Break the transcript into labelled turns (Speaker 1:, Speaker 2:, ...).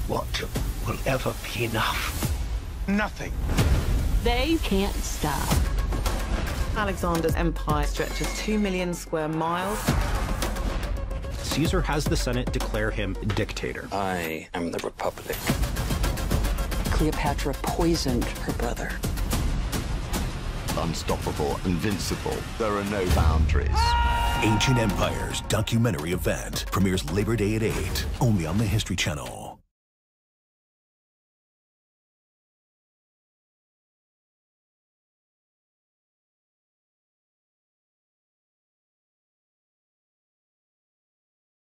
Speaker 1: What will ever be enough?
Speaker 2: Nothing.
Speaker 3: They can't stop.
Speaker 4: Alexander's empire stretches 2 million square miles.
Speaker 5: Caesar has the Senate declare him dictator.
Speaker 6: I am the Republic.
Speaker 3: Cleopatra poisoned her brother.
Speaker 7: Unstoppable, invincible. There are no boundaries.
Speaker 8: Ancient Empires documentary event premieres Labor Day at 8, only on the History Channel.